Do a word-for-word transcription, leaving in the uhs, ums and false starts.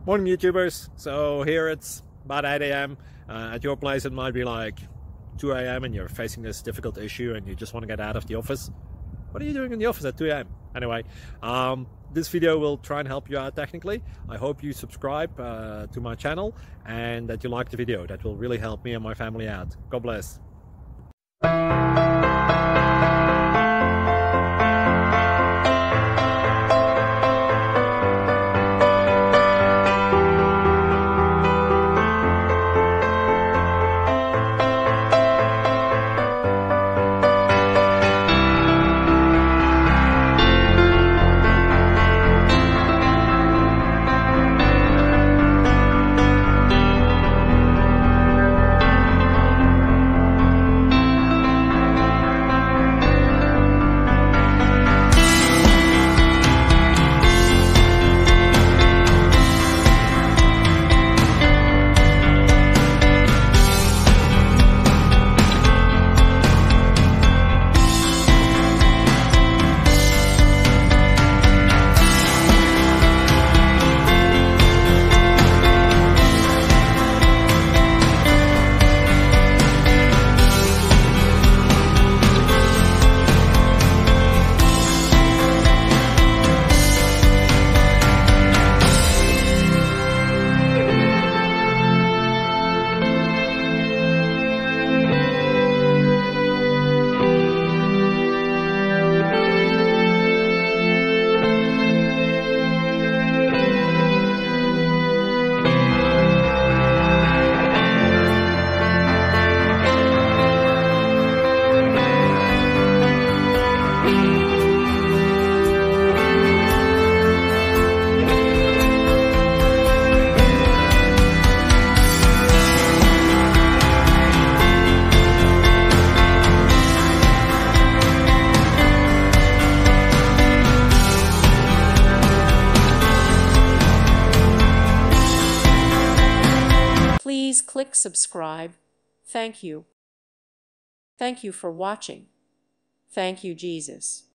Morning YouTubers. So here it's about eight A M Uh, at your place it might be like two A M and you're facing this difficult issue and you just want to get out of the office. What are you doing in the office at two A M? Anyway, um, this video will try and help you out technically. I hope you subscribe uh, to my channel and that you like the video. That will really help me and my family out. God bless. Please click subscribe. Thank you. Thank you for watching. Thank you, Jesus.